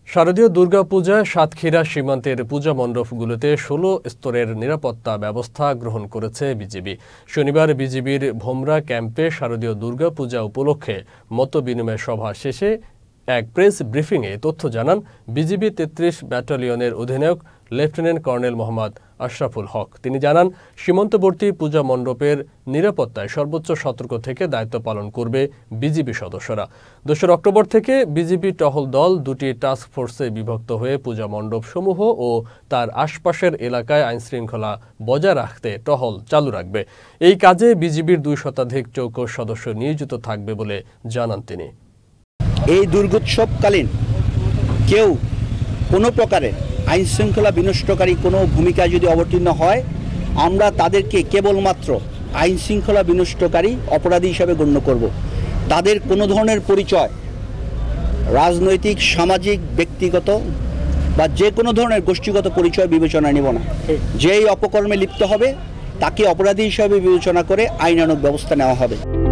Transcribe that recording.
শারদীয় দুর্গাপূজায় সাতক্ষীরা সীমান্তের পূজা মণ্ডপগুলোতে ১৬ স্তরের নিরাপত্তা ব্যবস্থা গ্রহণ করেছে বিজিবি। শনিবার বিজিবির ভোমরা ক্যাম্পে শারদীয় দুর্গাপূজা উপলক্ষে মতবিনিময় সভা শেষে এক প্রেস ব্রিফিংয়ে তথ্য জানান বিজিবি ৩৩ ব্যাটালিয়নের অধিনায়ক লেফটেন্যান্ট কর্নেল মোহাম্মদ আশরাফুল হক। তিনি জানান, সীমান্তবর্তী পূজা মণ্ডপের নিরাপত্তায় সর্বোচ্চ সতর্ক থেকে দায়িত্ব পালন করবে বিজিবি সদস্যরা। ২রা অক্টোবর থেকে বিজিবি টহল দল দুটি টাস্ক ফোর্সে বিভক্ত হয়ে পূজা মণ্ডপসমূহ ও তার আশপাশের এলাকায় আইনশৃঙ্খলা বজায় রাখতে টহল চালু রাখবে। এই কাজে বিজিবির ২ শতাধিক চৌকস সদস্য নিয়োজিত থাকবে বলে জানান তিনি। এই দুর্গোৎসবকালীন কেউ কোনো প্রকারে আইন শৃঙ্খলা বিনষ্টকারী কোনো ভূমিকা যদি অবতীর্ণ হয়, আমরা তাদেরকে কেবলমাত্র আইন শৃঙ্খলা বিনষ্টকারী অপরাধী হিসাবে গণ্য করব। তাদের কোনো ধরনের পরিচয় রাজনৈতিক, সামাজিক, ব্যক্তিগত বা যে কোনো ধরনের গোষ্ঠীগত পরিচয় বিবেচনা নেব না। যেই অপকর্মে লিপ্ত হবে তাকে অপরাধী হিসাবে বিবেচনা করে আইনানুগ ব্যবস্থা নেওয়া হবে।